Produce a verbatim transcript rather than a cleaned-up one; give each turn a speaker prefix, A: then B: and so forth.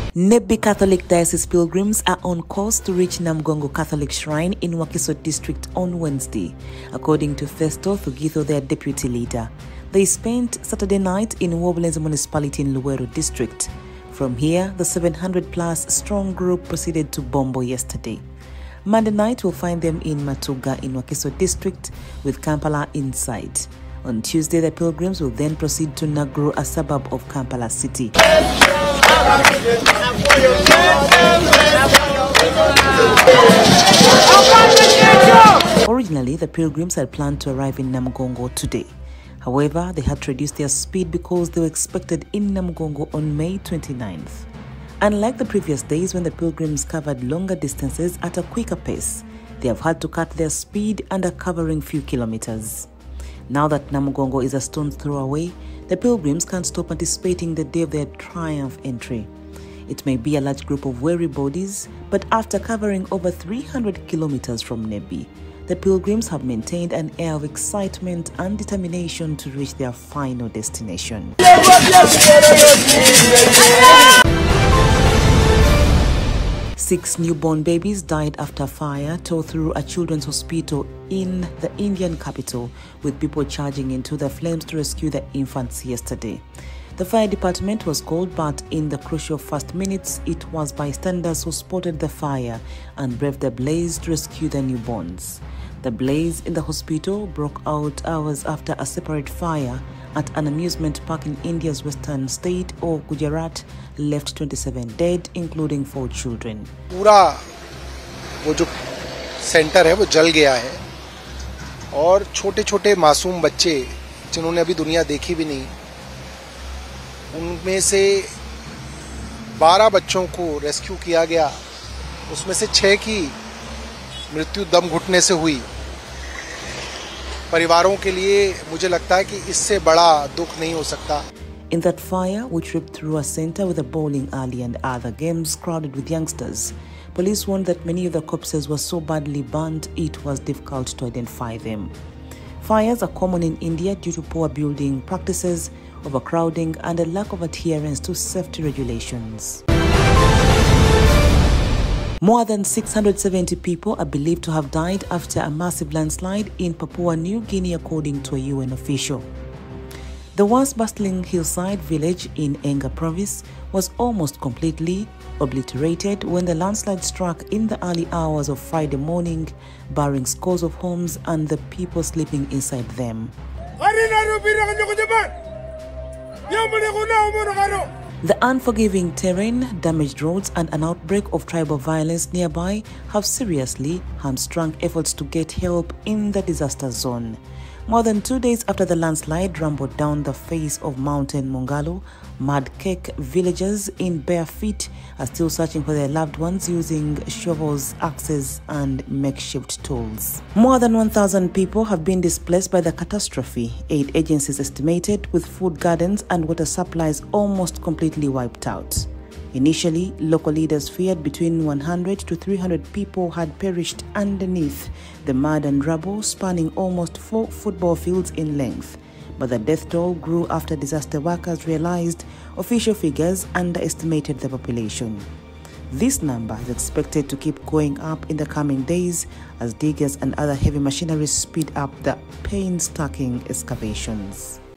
A: Nebbi Catholic Diocese pilgrims are on course to reach Namgongo Catholic Shrine in Wakiso District on Wednesday, according to Festo Thugitho, their deputy leader. They spent Saturday night in Wobblenz Municipality in Luweero District. From here, the seven hundred plus strong group proceeded to Bombo yesterday. Monday night will find them in Matuga in Wakiso District with Kampala inside. On Tuesday, the pilgrims will then proceed to Naguru, a suburb of Kampala City. Originally, the pilgrims had planned to arrive in Namgongo today. However, they had to reduce their speed because they were expected in Namgongo on May twenty-ninth. Unlike the previous days when the pilgrims covered longer distances at a quicker pace, they have had to cut their speed and are covering few kilometers. Now that Namgongo is a stone's throw away, the pilgrims can't stop anticipating the day of their triumph entry. It may be a large group of weary bodies, but after covering over three hundred kilometers from Nebbi, the pilgrims have maintained an air of excitement and determination to reach their final destination. Six newborn babies died after fire tore through a children's hospital in the Indian capital, with people charging into the flames to rescue the infants yesterday. The fire department was called, but in the crucial first minutes, it was bystanders who spotted the fire and braved the blaze to rescue the newborns. The blaze in the hospital broke out hours after a separate fire at an amusement park in India's western state of Gujarat left twenty-seven dead, including four children.
B: पूरा वो जो centre है वो जल गया है और छोटे छोटे मासूम बच्चे जिन्होंने अभी दुनिया देखी भी नहीं, उनमें से बारह बच्चों को रेस्क्यू किया गया, उसमें से छह की मृत्यु दम घुटने से हुई। परिवारों के लिए मुझे लगता है कि इससे बड़ा दुख नहीं हो सकता।
A: In that fire, which ripped through a center with a bowling alley and other games crowded with youngsters, police warned that many of the corpses were so badly burnt it was difficult to identify them. Fires are common in India due to poor building practices, overcrowding, and a lack of adherence to safety regulations. More than six hundred seventy people are believed to have died after a massive landslide in Papua New Guinea, according to a U N official. The once bustling hillside village in Enga province was almost completely obliterated when the landslide struck in the early hours of Friday morning, burying scores of homes and the people sleeping inside them. The unforgiving terrain, damaged roads, and an outbreak of tribal violence nearby have seriously hamstrung efforts to get help in the disaster zone. More than two days after the landslide rumbled down the face of Mountain Mongalo, Mudcake villagers in bare feet are still searching for their loved ones using shovels, axes, and makeshift tools. More than one thousand people have been displaced by the catastrophe, aid agencies estimated, with food gardens and water supplies almost completely wiped out. Initially, local leaders feared between one hundred to three hundred people had perished underneath the mud and rubble spanning almost four football fields in length. But the death toll grew after disaster workers realized official figures underestimated the population. This number is expected to keep going up in the coming days as diggers and other heavy machinery speed up the painstaking excavations.